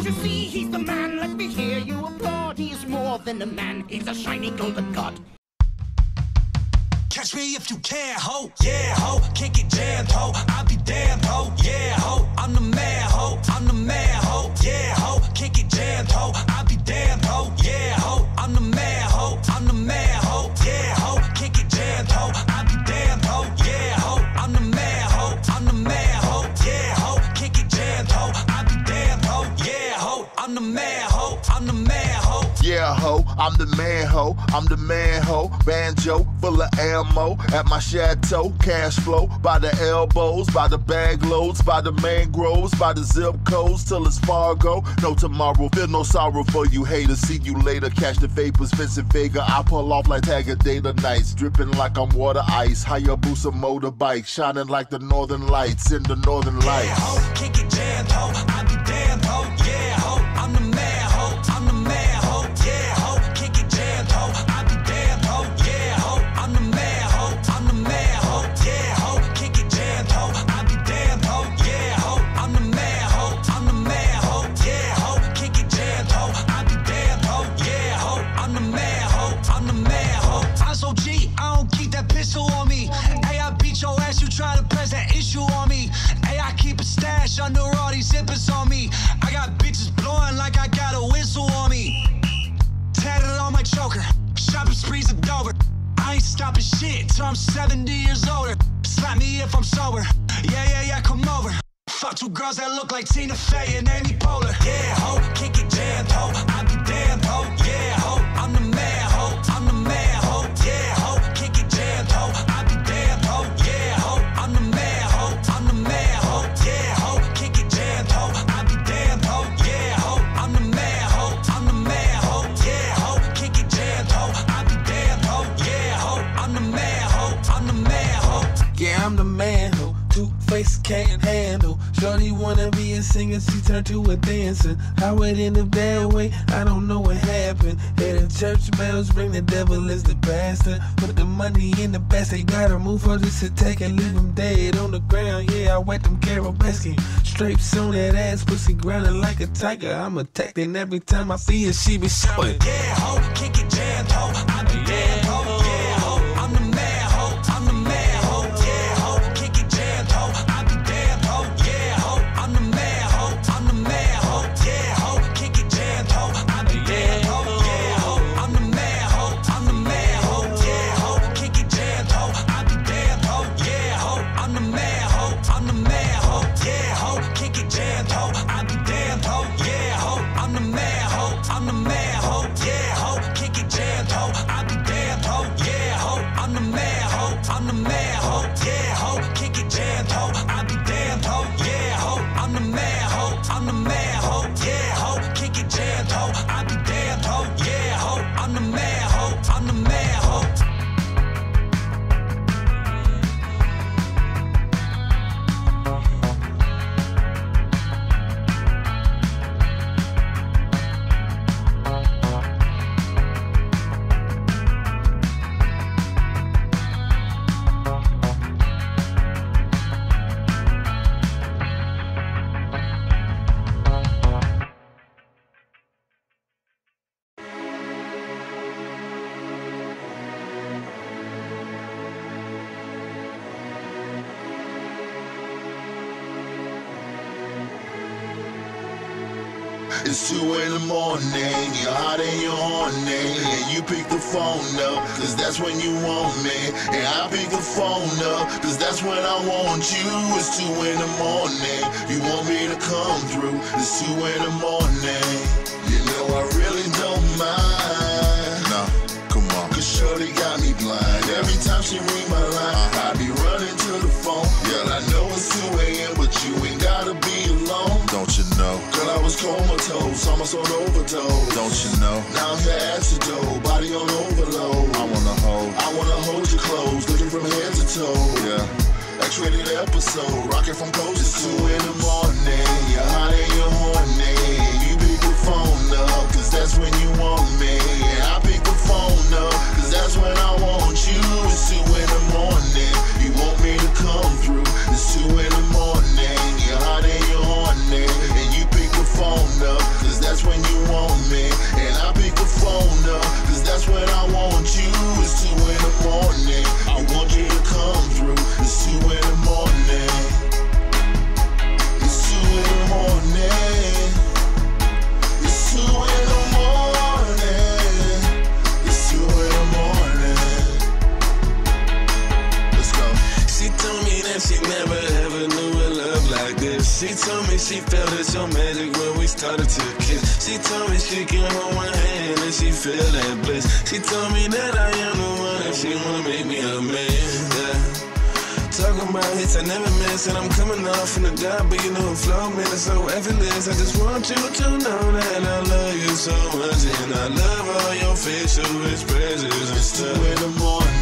Can't you see he's the man? Let me hear you applaud. He's more than a man, he's a shiny golden god. Catch me if you can, ho, yeah, ho. Can't get jammed, ho, I'll be damned, ho, yeah, ho. I'm the man, ho, I'm the man, ho, yeah, ho. Can't get jammed, ho, I'll be damned, ho, yeah, ho. I'm the man, ho, I'm the man, ho, yeah, ho. Can't get jammed, ho, I'll be damned, ho, yeah, ho. I'm the man, ho, I'm the man, ho, yeah, ho. Can't get jammed, ho, I'll be damned, ho, yeah, ho. I'm the man, ho, I'm the man, ho. Yeah, ho, I'm the man, ho, I'm the man, ho. Banjo full of ammo at my chateau. Cash flow by the elbows, by the bag loads, by the mangroves, by the zip codes till it's Fargo. No tomorrow, feel no sorrow for you haters. See you later, catch the vapors, Vincent Vega. I pull off like Tagada nights, dripping like I'm water ice. Hayabusa motorbike, shining like the northern lights in the northern lights. Yeah, ho, can't get jammed, ho, I be damned, ho, yeah, ho. I'm the man, ho, I'm the man, ho, yeah, ho. Can't get jammed, ho, I be damned, ho, yeah, ho. I'm the man, ho, I'm the man, ho, yeah, ho. Can't get jammed, ho, I be damned, ho, yeah, ho. I'm the man, ho, I'm the man, ho, yeah, ho. Can't get jammed, ho, I be damned, ho, yeah, ho. I'm the man, ho, I'm the man, ho. I'm so G, I don't keep that pistol on me. Hey, I beat your ass, you try to press that issue on me. Hey, I keep a stash under all these zippers on me. I got bitches blowing like I got a whistle on me. Tatted on my choker, shopping sprees of Dover. I ain't stopping shit till I'm 70 years older. Slap me if I'm sober, yeah, come over. Fuck two girls that look like Tina Fey and Amy Poehler. Yeah, ho, can't get jammed, ho, I be damned, ho, yeah, ho. I'm the man, ho, I'm the man, ho, yeah, ho. Can't get jammed, ho, I be damned, ho, yeah, ho. I'm the man, ho, I'm the man, ho, yeah, ho. Can't get jammed, ho, I be damned, ho, yeah, ho. I'm the man, ho, I'm the man, ho, yeah, ho. Can't get jammed, ho, I be damned, ho, yeah, ho. I'm the man, ho, I'm the man, ho. Yeah, I'm the man, ho. Two-face can't handle. Shorty wanna be a singer, she turned to a dancer. How it ended that way, I don't know what happened. Hear the church bells ring, the devil is the pastor. Put the money in the basket, gotta move for this attack and leave him dead on the ground. Yeah, I wet them Carol Baskin. Stripes on that ass, pussy grinding like a tiger. I'm attacked and every time I see her, she be shouting. Yeah, ho, can't get jammed, ho, I be damned, ho, yeah, ho. I'm the man, ho, I'm the man, ho, yeah, ho. Can't get jammed, ho, I be damned, ho, yeah, ho. I'm the man, ho, I'm the man, ho, yeah, ho. Can't get jammed, ho, I be damned, ho, yeah, ho. I'm the man, ho, I'm the man, ho, yeah, ho. Can't get jammed, ho, I be damned, ho, yeah, ho. I'm the man, ho, I'm the man, ho, yeah, ho. Can't get jammed, ho, I be damned, ho, yeah, ho. I'm the man, ho, I'm the man, ho, yeah, ho. Can't get jammed, ho, I be damned, ho, yeah, ho. I'm the man, ho, I'm the man, ho, yeah, ho. Can't get jammed, ho, I be damned, ho, yeah, ho. I'm the man, ho, I'm the man, ho, yeah, ho. Can't get jammed, ho, I be damned, ho, yeah, ho. I'm the man, ho, I'm the man, ho. It's 2 in the morning, you're hot and you're horny, and you pick the phone up, cause that's when you want me. And I pick the phone up, cause that's when I want you. It's 2 in the morning, you want me to come through. It's 2 in the morning, you know I really don't mind. No, come on. Cause shorty got me blind. Every time she ring my line, I be running to the phone. Girl, I know it's 2 a.m., but you ain't gotta be alone. Don't you know? Girl, I was comatose, almost on overdose. Don't you know? Now I'm your antidote, body on overload. I wanna hold you close, looking from head to toe. Yeah, X-rated episode, rocking from coast to coast. It's 2 in the morning, you're hot and you're horny. You pick the phone up, cause that's when you want me. And I pick the phone up, cause that's when I want you. It's 2 in the morning, you want me to come through. It's 2 in the morning, you're hot and you're horny. And you pick the phone up, man, she never ever knew a love like this. She told me she felt it so magic when we started to kiss. She told me she can hold my hand and she feel that bliss. She told me that I am the one and she wanna make me a man, yeah. Talking about hits I never miss, and I'm coming off in the dot, but you know the flow, man, it's so effortless. I just want you to know that I love you so much, and I love all your facial expressions and It's 2 stuff. in the morning.